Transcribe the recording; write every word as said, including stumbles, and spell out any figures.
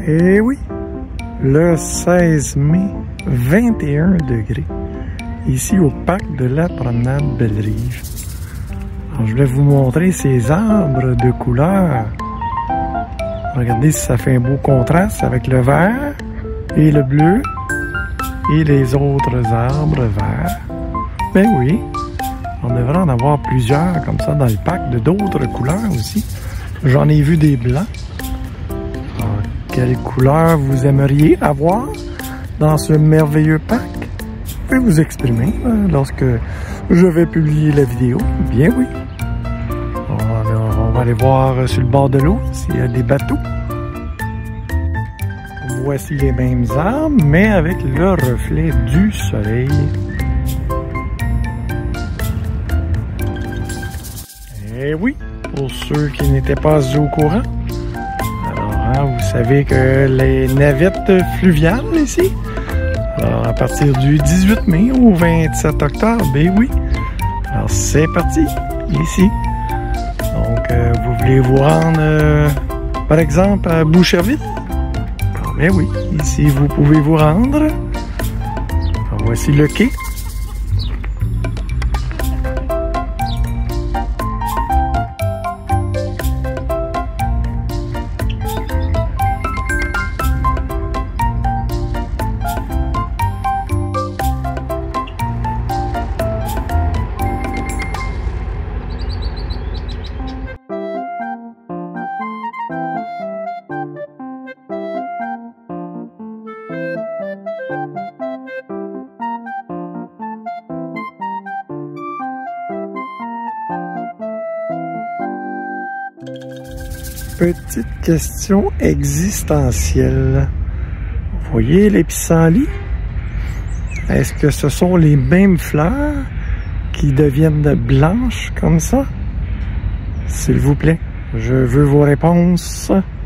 Et oui, le seize mai, vingt et un degrés, ici au parc de la promenade Belle-Rive. Alors, je voulais vous montrer ces arbres de couleur. Regardez si ça fait un beau contraste avec le vert et le bleu et les autres arbres verts. Ben oui, on devrait en avoir plusieurs comme ça dans le parc de d'autres couleurs aussi. J'en ai vu des blancs. Alors, quelle couleur vous aimeriez avoir dans ce merveilleux parc? Vous pouvez vous exprimer hein, lorsque je vais publier la vidéo. Bien oui. Alors, on va aller voir sur le bord de l'eau s'il y a des bateaux. Voici les mêmes arbres, mais avec le reflet du soleil. Et oui, pour ceux qui n'étaient pas au courant. Alors, hein, vous savez que les navettes fluviales ici, alors à partir du dix-huit mai au vingt-sept octobre, ben oui. Alors c'est parti, ici. Donc, euh, vous voulez vous rendre, euh, par exemple, à Boucherville? Alors, ben oui, ici vous pouvez vous rendre. Alors, voici le quai. Petite question existentielle. Vous voyez les pissenlits? Est-ce que ce sont les mêmes fleurs qui deviennent blanches comme ça? S'il vous plaît, je veux vos réponses.